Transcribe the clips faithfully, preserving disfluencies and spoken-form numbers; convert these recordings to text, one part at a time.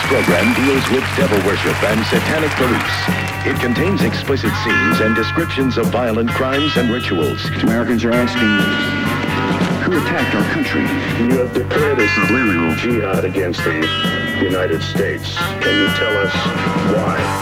program deals with devil worship and satanic beliefs. It contains explicit scenes and descriptions of violent crimes and rituals. Americans are asking, who attacked our country? You have declared a Subliminal Jihad against the United States. Can you tell us why?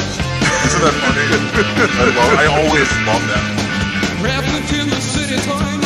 I always love that. Wrapped in the city time.